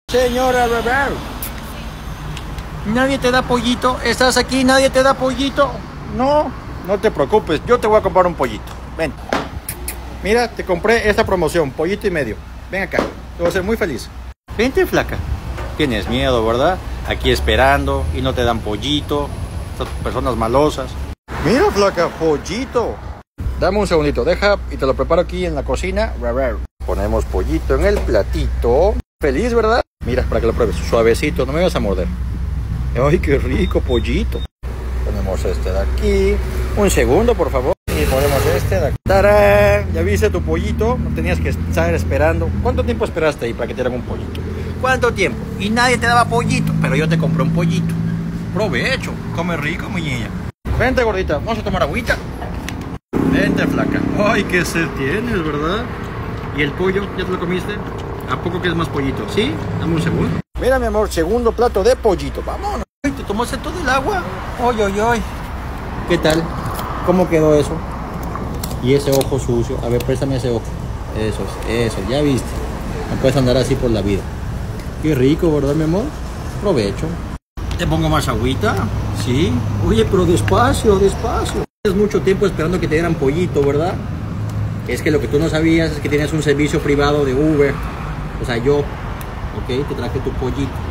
Señora Rebel, ¿nadie te da pollito? ¿Estás aquí? ¿Nadie te da pollito? No, no te preocupes, yo te voy a comprar un pollito. Ven. Mira, te compré esta promoción, pollito y medio. Ven acá, te voy a hacer muy feliz. Vente, flaca. Tienes miedo, ¿verdad? Aquí esperando y no te dan pollito. Estas personas malosas. Mira, flaca, pollito. Dame un segundito, deja y te lo preparo aquí en la cocina. Ponemos pollito en el platito. Feliz, ¿verdad? Mira, para que lo pruebes. Suavecito, no me vas a morder. Ay, qué rico pollito. Ponemos este de aquí. Un segundo, por favor. Y ponemos este de aquí. ¡Tarán! ¿Ya viste tu pollito? No tenías que estar esperando. ¿Cuánto tiempo esperaste ahí para que te dieran un pollito? ¿Cuánto tiempo? Y nadie te daba pollito, pero yo te compré un pollito. Provecho. Come rico, mi niña. Vente, gordita. Vamos a tomar agüita. Vente, flaca. Ay, qué sed tienes, ¿verdad? ¿Y el pollo? ¿Ya te lo comiste? ¿A poco quieres más pollito? ¿Sí? Dame un segundo. Mira, mi amor, segundo plato de pollito. Vámonos. Ay, ¿te tomaste todo el agua? Ay, ay, ay. ¿Qué tal? ¿Cómo quedó eso? Y ese ojo sucio. A ver, préstame ese ojo. Eso, ya viste. No puedes andar así por la vida. Qué rico, ¿verdad, mi amor? Provecho. ¿Te pongo más agüita? Sí. Oye, pero despacio, despacio. Tienes mucho tiempo esperando que te dieran pollito, ¿verdad? Es que lo que tú no sabías es que tienes un servicio privado de Uber. O sea, yo, ok, te traje tu pollito.